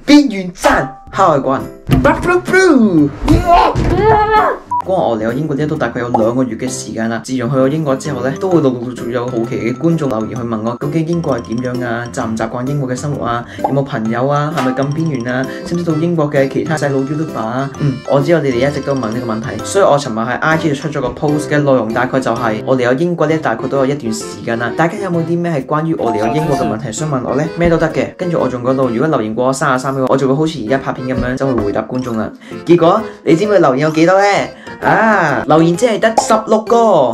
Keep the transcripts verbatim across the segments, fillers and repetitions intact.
邊緣讚，蝦外國人。光我嚟到英國呢都大概有兩個月嘅時間啦。自從去到英國之後咧，都會陸陸續續有好奇嘅觀眾留言去問我，究竟英國係點樣啊？習唔習慣英國嘅生活啊？有冇朋友啊？係咪咁邊緣啊？識唔識到英國嘅其他細路 YouTuber 啊？嗯，我知道你哋一直都問呢個問題，所以我尋日喺 I G 度出咗個 post 嘅內容，大概就係我嚟到英國呢大概都有一段時間啦。大家有冇啲咩係關於我嚟到英國嘅問題想問我呢？咩都得嘅。跟住我仲講到，如果留言過三十三秒，我就會好似而家拍片咁樣，就會回答觀眾啦。結果你知唔知留言有幾多呢？啊！留言只係得十六個。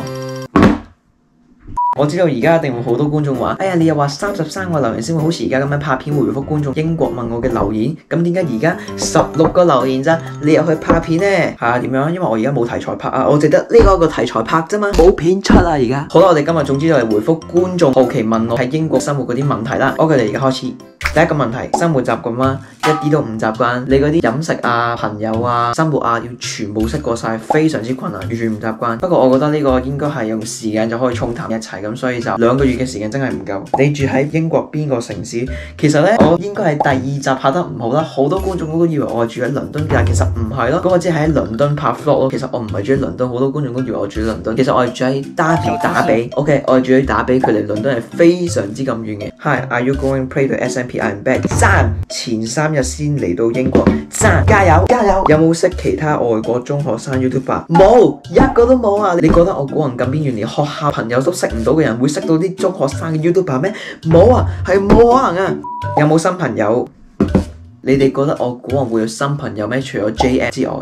我知道而家一定會好多觀眾話，哎呀，你又話三十三個留言先會好似而家咁樣拍片回覆觀眾英國問我嘅留言，咁點解而家十六個留言咋？你又去拍片呢？係啊，點樣？因為我而家冇題材拍啊，我淨得呢個個題材拍啫嘛，冇片出啊而家。好啦，我哋今日總之就嚟回覆觀眾好奇問我喺英國生活嗰啲問題啦。OK，我哋而家開始。第一個問題，生活習慣啦，一啲都唔習慣。你嗰啲飲食啊、朋友啊、生活啊，要全部識過晒，非常之困難，完全唔習慣。不過我覺得呢個應該係用時間就可以沖淡一切咁，所以就兩個月嘅時間真係唔夠。你住喺英國邊個城市？其實呢，我應該係第二集拍得唔好啦，好多觀眾都以為我係住喺倫敦，但其實唔係咯。嗰個只係喺倫敦拍 vlog 咯。其實我唔係住喺倫敦，好多觀眾都以為我住喺倫敦。其實我係住喺打比打比。OK， 我係住喺打比，佢離倫敦係非常之咁遠嘅。Hi，are you going play to S M P？I'm back。讚，前三日先嚟到英國，讚，加油加油！有冇識其他外國中學生 YouTuber？ 冇，一個都冇啊！你覺得我個人咁邊緣，連學校朋友都識唔到嘅人，會識到啲中學生嘅 YouTuber 咩？冇啊，係冇可能啊！有冇新朋友？你哋覺得我個人會有新朋友咩？除咗 J M 之外？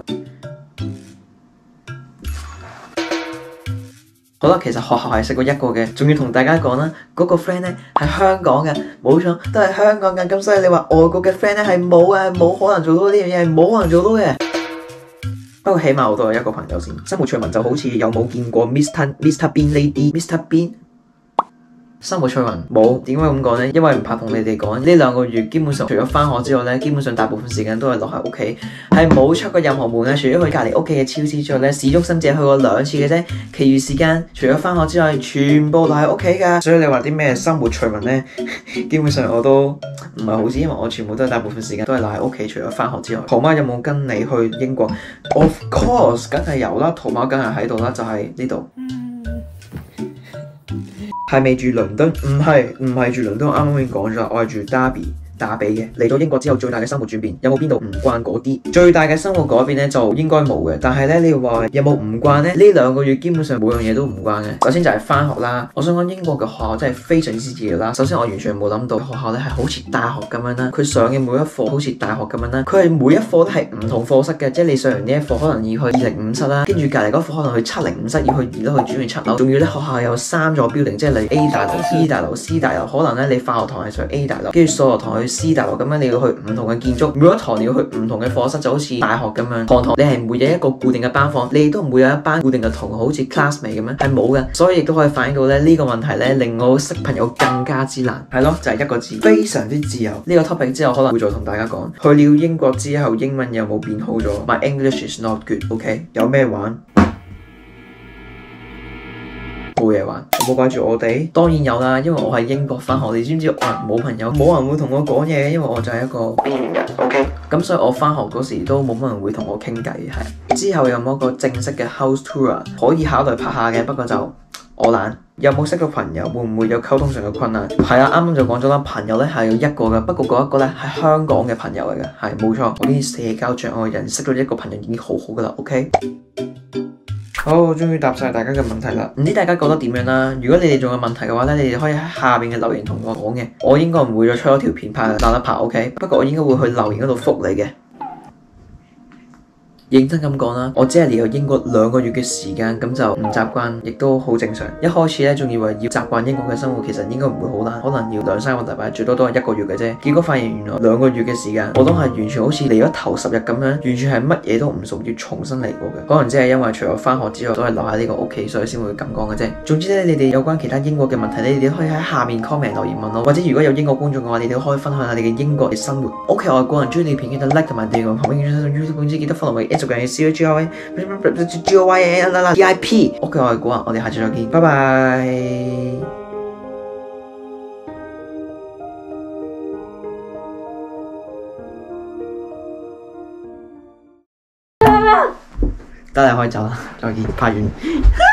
好啦，其實學校係識過一個嘅，仲要同大家講啦，嗰個 friend 咧係香港嘅，冇錯，都係香港嘅。咁所以你話外國嘅 friend 咧係冇嘅，冇可能做到呢樣嘢，係冇可能做到嘅。不過起碼我都有一個朋友先。生活趣聞就好似有冇見過 Mr Mr Bean Lady，Mr Bean。生活趣聞冇，點解咁講呢？因為唔怕同你哋講，呢兩個月基本上除咗返學之外呢，基本上大部分時間都係留喺屋企，係冇出過任何門嘅。除咗去隔離屋企嘅超市之外呢，市中心只係去過兩次嘅啫。其餘時間除咗返學之外，全部留喺屋企㗎。所以你話啲咩生活趣聞呢？基本上我都唔係好知，因為我全部都係大部分時間都係留喺屋企，除咗返學之外。桃媽有冇跟你去英國 ？Of course， 梗係有啦，桃媽梗係喺度啦，就係呢度。係未住倫敦？唔係，唔係住倫敦。啱啱已經講咗，我係住打比打比嘅。嚟到英國之後，最大嘅生活轉變有冇邊度唔慣嗰啲？最大嘅生活改變咧，就應該冇嘅。但係咧，你話有冇唔慣咧？呢兩個月基本上每樣嘢都唔慣嘅。首先就係返學啦。我想講英國嘅學校真係非常之自由啦。首先我完全冇諗到學校咧係好似大學咁樣啦。佢上嘅每一課好似大學咁樣啦。佢係每一課都係唔同課室嘅，即係你上完呢一課可能要去二零五室啦，跟住隔離嗰課可能去七零五室，要去二樓去轉去七樓。仲要咧學校有三座 building，即係例如 A 大樓、B 大樓、C 大樓。可能咧你化學堂係上 A 大樓，跟住數學堂去 C 大樓，咁樣你要去唔同嘅建築，每一堂你要去唔同嘅課室，就好似大學咁樣。堂堂你係唔會有一個固定嘅班房，你亦都唔會有一班固定嘅同學，好似 classmate 咁樣，係冇嘅。所以亦都可以反映到咧呢個問題咧，令我識朋友更加之難。係咯，就係一個字，非常之自由。呢個 topic 之後可能會再同大家講。去了英國之後，英文有冇變好咗？ My English is not good。OK， 有咩玩？冇嘢玩，有冇掛住我哋？當然有啦，因為我喺英國返學，你知唔知我冇朋友，冇人會同我講嘢，因為我就係一個邊緣人。OK， 咁所以我返學嗰時都冇乜人會同我傾偈。係之後有冇一個正式嘅 house tour 可以考慮拍下嘅？不過就我懶。有冇識到朋友？會唔會有溝通上嘅困難？係啊，啱啱就講咗啦，朋友咧係有一個嘅，不過嗰一個咧係香港嘅朋友嚟嘅，係冇錯。我啲社交障礙人識到一個朋友已經好好噶啦。OK。好，終於答晒大家嘅問題啦，唔知大家覺得點樣啦？如果你哋仲有問題嘅話咧，你哋可以喺下面嘅留言同我講嘅，我應該唔會再出一條片拍，懶得拍 OK。不過我應該會去留言嗰度覆你嘅。認真咁講啦，我只係嚟到英國兩個月嘅時間，咁就唔習慣，亦都好正常。一開始咧，仲以為要習慣英國嘅生活，其實應該唔會好難，可能要兩三個禮拜，最多都係一個月嘅啫。結果發現原來兩個月嘅時間，我都係完全好似嚟咗頭十日咁樣，完全係乜嘢都唔熟，要重新嚟過嘅。可能只係因為除咗返學之後都係留喺呢個屋企，所以先會咁講嘅啫。總之咧，你哋有關其他英國嘅問題咧，你哋可以喺下面 comment 留言問我，或者如果有英國觀眾嘅話，你哋都可以分享下你嘅英國嘅生活。OK， 我個人中意你片記得 like 同埋訂閱，旁邊嘅 YouTube 公司記得 follow 我 Instagram 嘅 C H R。G O Y A 啦啦 D I P，OK， 我係古人，我哋下次再見，拜拜。 樣。 得啦，可以走啦，再見，拍完。